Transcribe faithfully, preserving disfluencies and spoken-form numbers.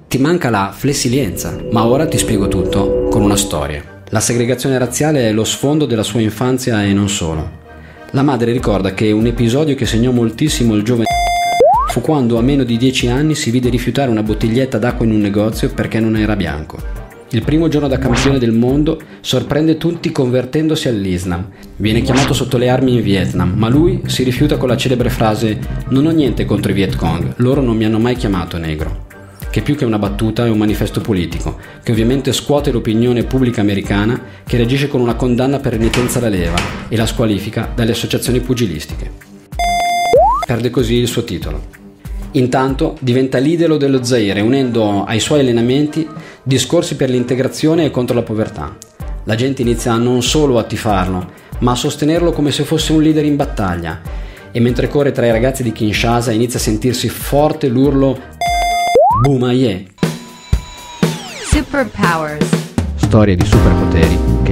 Ti manca la flessilienza, ma ora ti spiego tutto con una storia. La segregazione razziale è lo sfondo della sua infanzia e non solo. La madre ricorda che un episodio che segnò moltissimo il giovane fu quando a meno di dieci anni si vide rifiutare una bottiglietta d'acqua in un negozio perché non era bianco. Il primo giorno da campione del mondo sorprende tutti convertendosi all'Islam. Viene chiamato sotto le armi in Vietnam, ma lui si rifiuta con la celebre frase «Non ho niente contro i Viet Cong, loro non mi hanno mai chiamato negro», che più che una battuta è un manifesto politico, che ovviamente scuote l'opinione pubblica americana, che reagisce con una condanna per renitenza alla leva e la squalifica dalle associazioni pugilistiche. Perde così il suo titolo. Intanto diventa l'idolo dello Zaire, unendo ai suoi allenamenti discorsi per l'integrazione e contro la povertà. La gente inizia non solo a tifarlo, ma a sostenerlo come se fosse un leader in battaglia, e mentre corre tra i ragazzi di Kinshasa inizia a sentirsi forte l'urlo Boumaye. Superpowers. Storie di superpoteri che